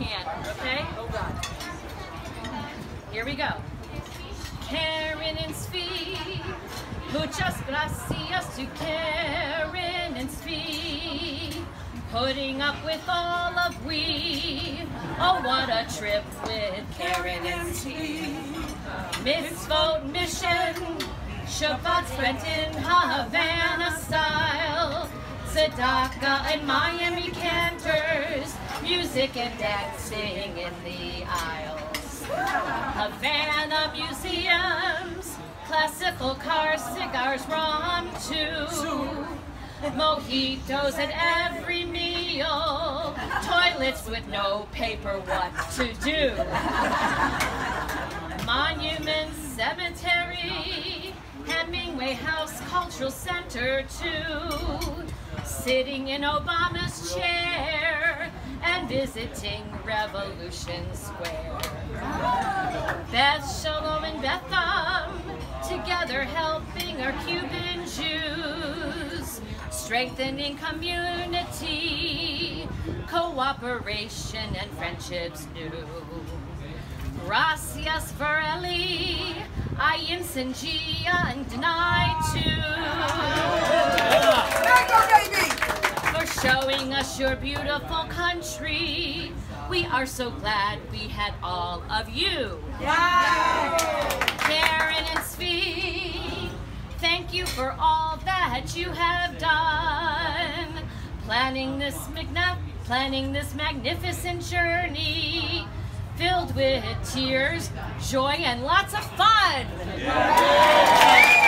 can, okay? Oh God. Here we go. Karen and Svi, muchas gracias to Karen and Svi, putting up with all of we. Oh, what a trip with Karen and Svi. Mitzvot mission, Shabbat spent in Havana style, Tzedakah and Miami Cantors, music and dancing in the aisles. Havana museums, classical cars, cigars, rum too, mojitos at every meal, toilets with no paper, what to do. Monument Cemetery, Hemingway House Cultural Center too, sitting in Obama's chair and visiting Revolution Square. Beth Shalom and Betham, together helping our Cuban Jews, strengthening community, cooperation and friendships new. Gracias Varelli, Ayin Sanjia and Denai too, for showing us your beautiful country. We are so glad we had all of you. Wow. Karen and Svi, thank you for all that you have done, planning this magnificent journey, filled with tears, joy, and lots of fun. Yeah.